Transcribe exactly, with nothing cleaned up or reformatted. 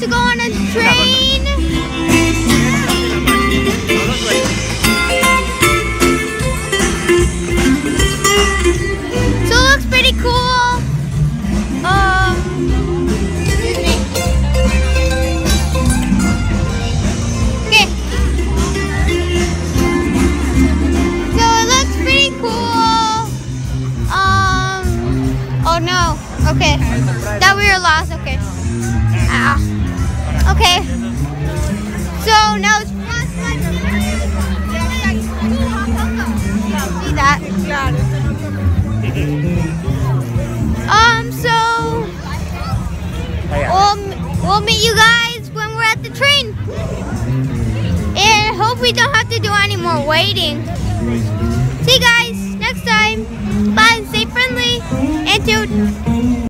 to go on a train. So it looks pretty cool. Um, okay. So it looks pretty cool. Um, oh no. Okay. That we were lost. Okay. Ah. Okay. So now it's see that. Um, so we'll, we'll meet you guys when we're at the train. And hope we don't have to do any more waiting. See you guys next time. Bye, stay friendly. And to